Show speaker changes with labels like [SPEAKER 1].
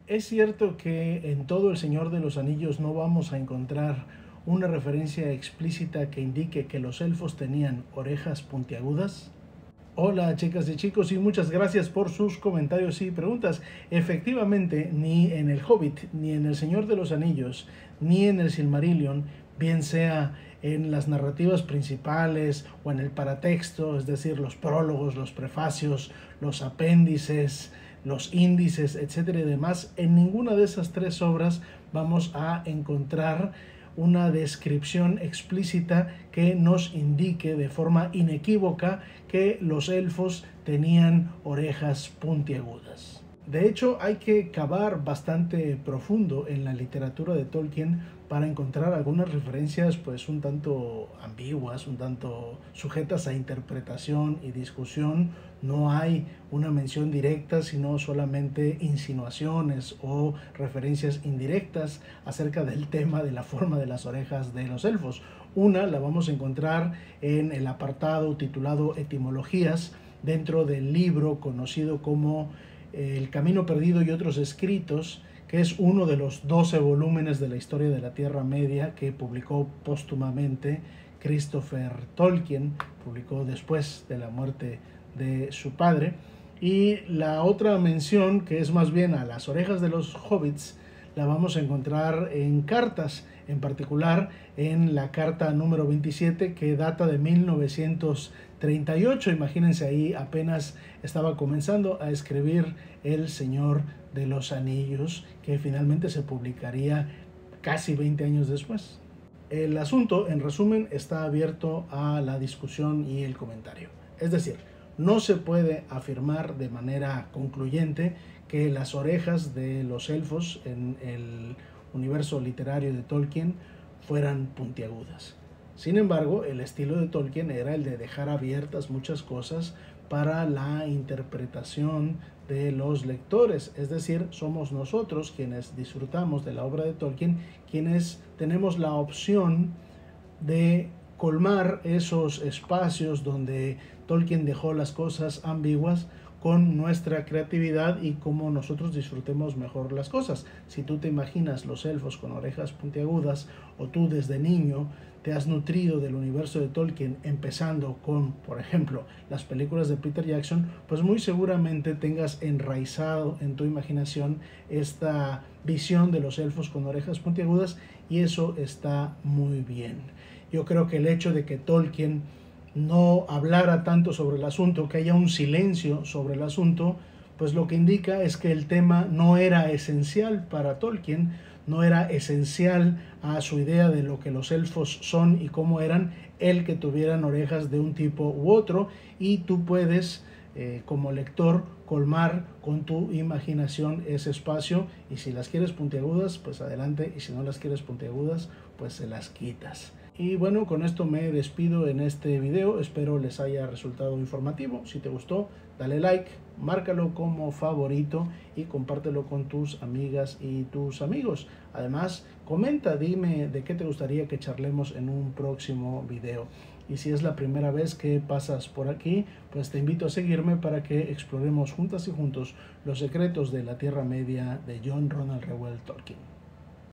[SPEAKER 1] Es cierto que en todo El Señor de los Anillos no vamos a encontrar una referencia explícita que indique que los elfos tenían orejas puntiagudas. Hola chicas y chicos, y muchas gracias por sus comentarios y preguntas. Efectivamente, ni en El Hobbit, ni en El Señor de los Anillos, ni en el Silmarillion, bien sea en las narrativas principales o en el paratexto, es decir, los prólogos, los prefacios, los apéndices, los índices, etcétera y demás, en ninguna de esas tres obras vamos a encontrar una descripción explícita que nos indique de forma inequívoca que los elfos tenían orejas puntiagudas. De hecho, hay que cavar bastante profundo en la literatura de Tolkien para encontrar algunas referencias pues un tanto ambiguas, un tanto sujetas a interpretación y discusión. No hay una mención directa, sino solamente insinuaciones o referencias indirectas acerca del tema de la forma de las orejas de los elfos. Una la vamos a encontrar en el apartado titulado Etimologías, dentro del libro conocido como El Camino Perdido y otros escritos, que es uno de los 12 volúmenes de la historia de la Tierra Media que publicó póstumamente Christopher Tolkien, publicó después de la muerte de su padre. Y la otra mención, que es más bien a las orejas de los hobbits, la vamos a encontrar en cartas, en particular en la carta número 27, que data de 1938. Imagínense, ahí apenas estaba comenzando a escribir El Señor de los Anillos, que finalmente se publicaría casi 20 años después. El asunto, en resumen, está abierto a la discusión y el comentario. Es decir, no se puede afirmar de manera concluyente que las orejas de los elfos en el universo literario de Tolkien fueran puntiagudas. Sin embargo, el estilo de Tolkien era el de dejar abiertas muchas cosas para la interpretación de los lectores, es decir, somos nosotros quienes disfrutamos de la obra de Tolkien, quienes tenemos la opción de colmar esos espacios donde Tolkien dejó las cosas ambiguas con nuestra creatividad y cómo nosotros disfrutemos mejor las cosas. Si tú te imaginas los elfos con orejas puntiagudas, o tú desde niño te has nutrido del universo de Tolkien empezando con, por ejemplo, las películas de Peter Jackson, pues muy seguramente tengas enraizado en tu imaginación esta visión de los elfos con orejas puntiagudas, y eso está muy bien. Yo creo que el hecho de que Tolkien no hablara tanto sobre el asunto, que haya un silencio sobre el asunto, pues lo que indica es que el tema no era esencial para Tolkien, no era esencial a su idea de lo que los elfos son y cómo eran, el que tuvieran orejas de un tipo u otro, y tú puedes como lector colmar con tu imaginación ese espacio, y si las quieres puntiagudas, pues adelante, y si no las quieres puntiagudas, pues se las quitas. Y bueno, con esto me despido en este video, espero les haya resultado informativo. Si te gustó, dale like, márcalo como favorito y compártelo con tus amigas y tus amigos. Además, comenta, dime de qué te gustaría que charlemos en un próximo video. Y si es la primera vez que pasas por aquí, pues te invito a seguirme para que exploremos juntas y juntos los secretos de la Tierra Media de John Ronald Reuel Tolkien.